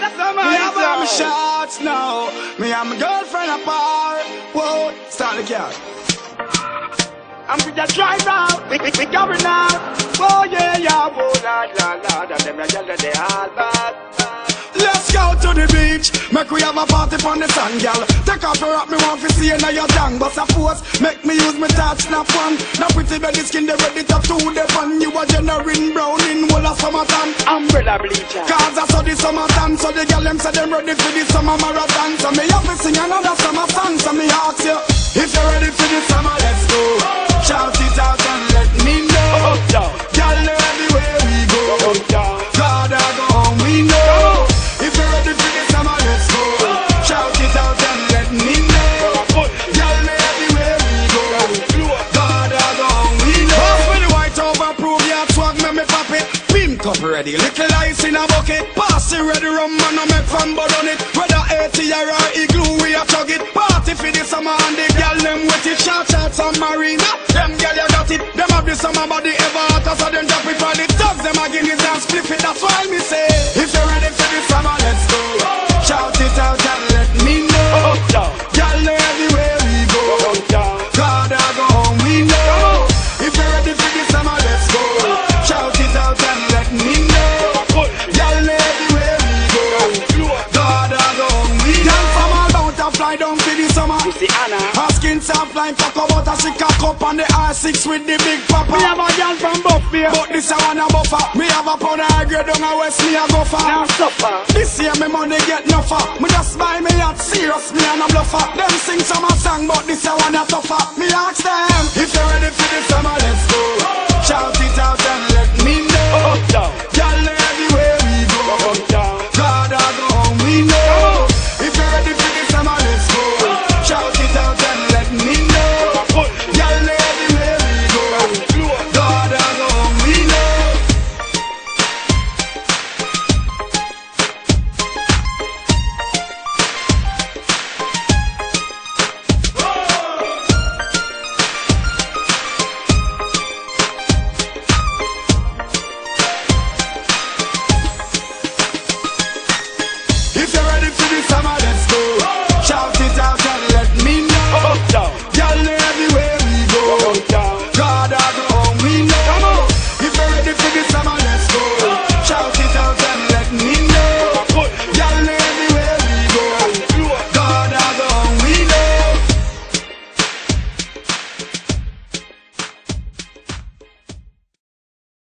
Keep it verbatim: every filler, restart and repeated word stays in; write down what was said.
Me have my shots now. Me and my girlfriend apart. Whoa, start the car. I'm with the driver, we, we, we going now. Oh yeah, yeah, oh la la la, and them a girl that they all bad. Let's go to the beach, make we have a party on the sun, girl. Take off your rock, me want to see you now your tongue. But suppose, make me use my touch, snap one. Now pretty belly skin, they ready to do the fun. You a generating brown in whole of summertime. Umbrella bleacher. Cause I saw the summertime, so the girl them say them ready for the summer marathon. So me have to sing another summer song, so me ask you, if you're ready for the summer, let's go. Shout it out and let me know. Girl, everywhere we go. God, I go home, we know. If you're ready for the summer, let's go. Shout it out and let me know. Girl, everywhere we go. God, I go home, we know. Pass me the white over, prove your swag, make me pop it. Pink up ready, little ice in a bucket. Pass it ready, rum man, I make fun but on it. Whether eighty or igloo, we a chug it. Party for the summer and the girl them wet it. Shout out some marina. Them girl you got it. Them have the summer body ever hotter, so them drop it for the dogs. Them a guineas and split it. That's why me say, if you're ready for the summer, let's go. Shout it out and let me know. Girl, everywhere we go. God, I go home, we know. If you're ready for the summer, let's go. Shout it out and let me know. Girl, everywhere we go. God, I go home, we know. Girl from all bout to fly down for the summer. Her skin soft like cocoa butter. She cock up on the R six with the big papa. We have a girl from Buffalo, but this a one a buffer. Me have a pound of high grade down a west, me a go for. Now suffer. This year me money get no for. Me just buy me yacht, serious, me and a bluffer. Them sing summer song, but this a one a tougher. Me ask them, if you're ready for the summer,